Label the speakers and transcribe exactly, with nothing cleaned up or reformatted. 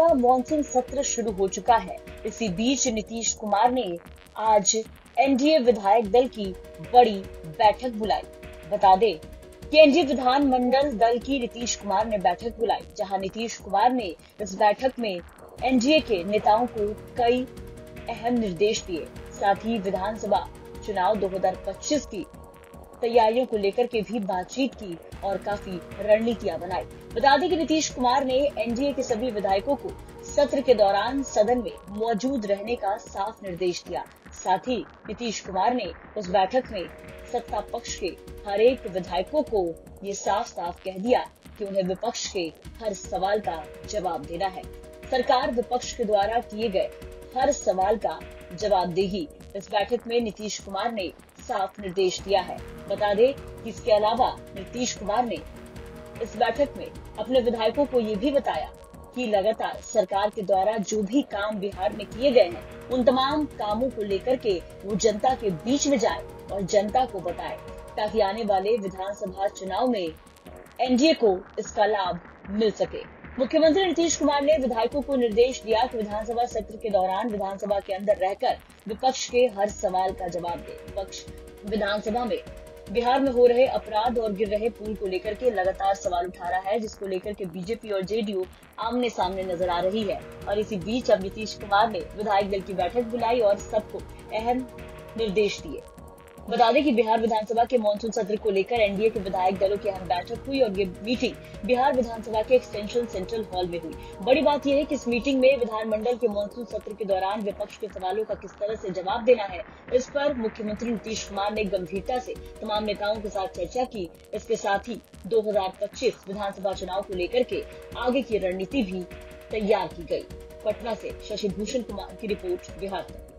Speaker 1: Monsoon सत्र शुरू हो चुका है। इसी बीच नीतीश कुमार ने आज एनडीए विधायक दल की बड़ी बैठक बुलाई। बता दें कि एनडीए विधानमंडल दल की नीतीश कुमार ने बैठक बुलाई, जहां नीतीश कुमार ने इस बैठक में एनडीए के नेताओं को कई अहम निर्देश दिए। साथ ही विधानसभा चुनाव दो हज़ार पच्चीस की तैयारियों को लेकर के भी बातचीत की और काफी रणनीतियां बनाई। बता दें कि नीतीश कुमार ने एनडीए के सभी विधायकों को सत्र के दौरान सदन में मौजूद रहने का साफ निर्देश दिया। साथ ही नीतीश कुमार ने उस बैठक में सत्ता पक्ष के हर एक विधायकों को ये साफ साफ कह दिया कि उन्हें विपक्ष के हर सवाल का जवाब देना है। सरकार विपक्ष के द्वारा किए गए हर सवाल का जवाब देगी। इस बैठक में नीतीश कुमार ने साफ निर्देश दिया है। बता दें कि इसके अलावा नीतीश कुमार ने इस बैठक में अपने विधायकों को ये भी बताया कि लगातार सरकार के द्वारा जो भी काम बिहार में किए गए हैं, उन तमाम कामों को लेकर के वो जनता के बीच में जाए और जनता को बताए, ताकि आने वाले विधानसभा चुनाव में एनडीए को इसका लाभ मिल सके। मुख्यमंत्री नीतीश कुमार ने विधायकों को निर्देश दिया कि विधानसभा सत्र के दौरान विधानसभा के अंदर रहकर विपक्ष के हर सवाल का जवाब दे। विपक्ष विधानसभा में बिहार में हो रहे अपराध और गिर रहे पुल को लेकर के लगातार सवाल उठा रहा है, जिसको लेकर के बीजेपी और जेडीयू आमने सामने नजर आ रही है। और इसी बीच अब नीतीश कुमार ने विधायक दल की बैठक बुलाई और सबको अहम निर्देश दिए। बता दें कि बिहार विधानसभा के मानसून सत्र को लेकर एनडीए के विधायक दलों की अहम बैठक हुई और ये मीटिंग बिहार विधानसभा के एक्सटेंशन सेंट्रल हॉल में हुई। बड़ी बात यह है कि इस मीटिंग में विधानमंडल के मानसून सत्र के दौरान विपक्ष के सवालों का किस तरह से जवाब देना है, इस पर मुख्यमंत्री नीतीश कुमार ने गंभीरता से तमाम नेताओं के साथ चर्चा की। इसके साथ ही दो हजार पच्चीस विधानसभा चुनाव को लेकर के आगे की रणनीति भी तैयार की गई। पटना से शशि भूषण कुमार की रिपोर्ट, बिहार तक।